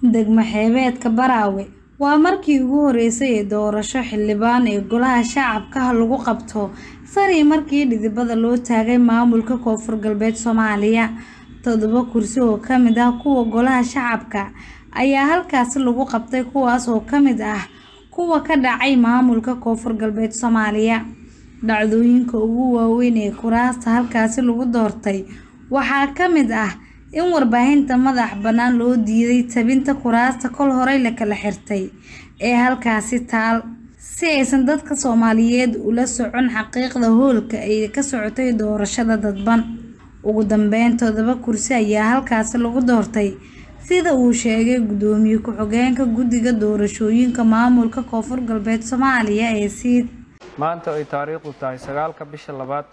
degmo xeebeedka Baraawe waa markii ugu horeysay ee doorasho xildhibaan ee golaha shacabka lagu qabto sari markii dhidibada loo taagay maamulka Koonfur Galbeed Soomaaliya 7 kursi oo kamid ah kuwa golaha shacabka ayaa halkaas lagu qabtay kuwaas oo kamid ah kuwa ka dhacay maamulka Koonfur Galbeed Soomaaliya dhacdooyinka ugu waaweyn ee kuraasta halkaas lagu doortay waxaa kamid ah in warbaahinta madax banaan loo diiday tabinta kuraasta kol hore la kala xirtay ee halkaasi taal si aysan dadka Soomaaliyeed ula socon xaqiiqda hoolka ay ka socotay doorashada dadban ugu dambeyn 7 kursi ayaa halkaas lagu doortay sida uu sheegay gudoomiye ku-xigeenka guddiga doorashooyinka maamulka Koonfur Galbeed Soomaaliya ee Siid maanta ay taariikhdu tahay 9 bisha 2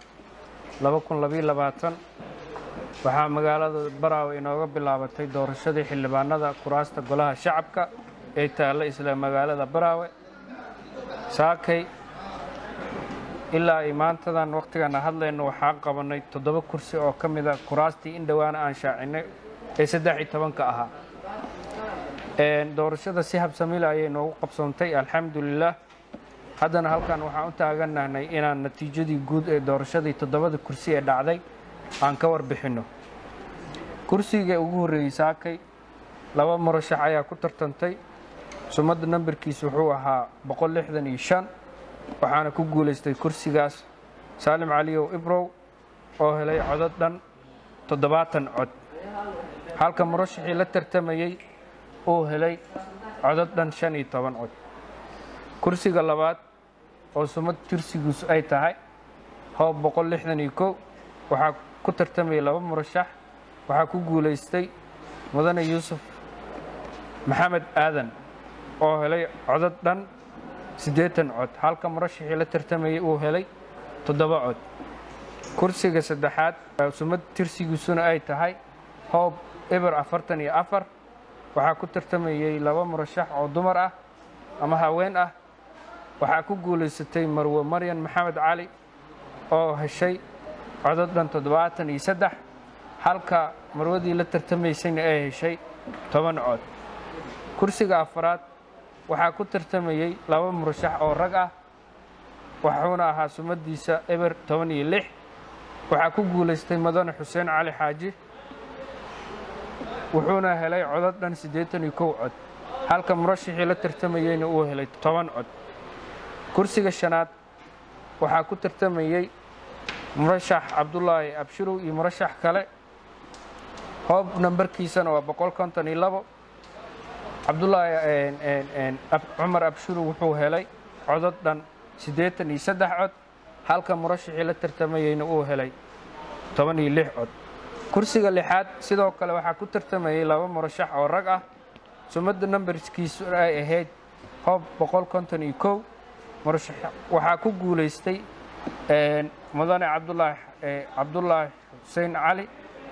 2022 waxaa magaalada Baraawe inooga bilaabatay doorashadii xildhibaanada kuraasta golaha shacabka ee taala isla magaalada Baraawe saakay ilaa maantadan waqtigan hadlayno waxaa qabanay 7 kursi oo kamid ah kuraastii in dhawaan aan shaacinay ee 13 ahaa doorashada si habsami leh ayay noogu qabsoontay alxamdulillah haddana halkan waxaan u taaganahay inaan natiijadii guud ee doorashadii 7 kursi ee dhacday aan ka warbixino kursiga ugu horeeyay saakay 2 murashax ayaa ku tartantay sumada nambarkiisu wuxuu ahaa 165 waxaana ku guuleystay kursigaas Salim Caliyow Ibrow oo helay codad dhan 70 cod halka murashaxii la tartamayay oo helay codad dhan 15 cod kursiga labaad oo sumad tirsigiisu ay tahay hoob 161 waxaa ku tartamay 2 murashax waxaa ku guuleystay mudane Yuusuf Maxamed Aadan oo helay codad dhan 80 cod halka murashaxii la tartamayay uu helay 7 cod kursiga saddexaad sumad tirsigiisuna ay tahay hoob eber 44 waxaa ku tartamayay 2 murashax oo dumar ah ama haween ah waxaa ku guuleysatay Marwo Maryan Maxamed Cali oo heshay codad dhan 73 halka marwadii la tartamaysayna ay heshay 10 cod kursiga afraad waxaa ku tartamayay 2 murashax oo rag ah waxaana ahaa sumadiisa eber 16 waxaa ku guuleystay Madane Xuseen Cali Xaaji wuxuuna helay codad dhan 81 cod halka murashaxii la tartamayayna uu helay 10 cod kursiga shanaad waxaa ku tartamayay murashax Cabdullaahi Abshirow iyo murashax kale hoob nambarkiisana waa 152 Cabdullaahi Cumar Abshirow wuxuu helay codad dhan 83 cod halka murashaxii la tartamayayna uu helay 16 cod kursiga lixaad sidoo kale waxaa ku tartamayay 2 murashax oo rag ah sumada nambarkiisu ay ahayd hoob 151 murashax waxaa ku guuleystay mudane Cabdullaahi Xuseen Cali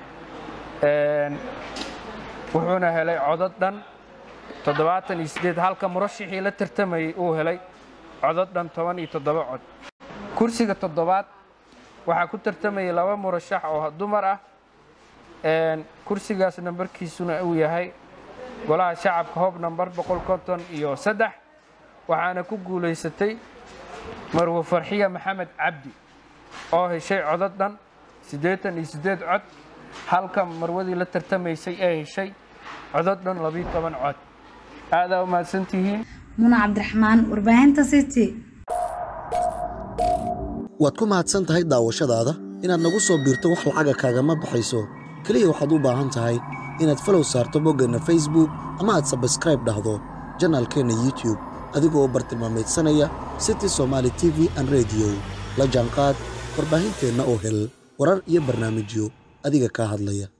wuxuuna helay codad dhan 78 halka murashaxii la tartamayay uu helay codad dhan 17 cod kursiga toddobaad waxaa ku tartamayay 2 murashax oo dumar ah kursigaas nambarkiisuna uu yahay golaha shacabka hoob nambar 153 waxaana ku guuleysatay Marwo Farxiya Maxamed Cabdi oo heshay codad dhan 88 cod halka marwadii la tartamaysay ay heshay codad dhan 12 cod aad u mahadsantihiin Muna Cabdiraxmaan warbaahinta City waad ku mahadsan tahay daawashadaada inaad nagu soo biirto wax lacag kaaga ma baxayso kaliya waxaad u baahan tahay inaad follow saarto boggana Facebook ama aad subscribe dhahdo channelkeena YouTube adigoo bartilmaameedsanaya City Somali TV and Radio la jaanqaad warbaahinteena oo hel warar iyo barnaamijyo adiga ka hadlaya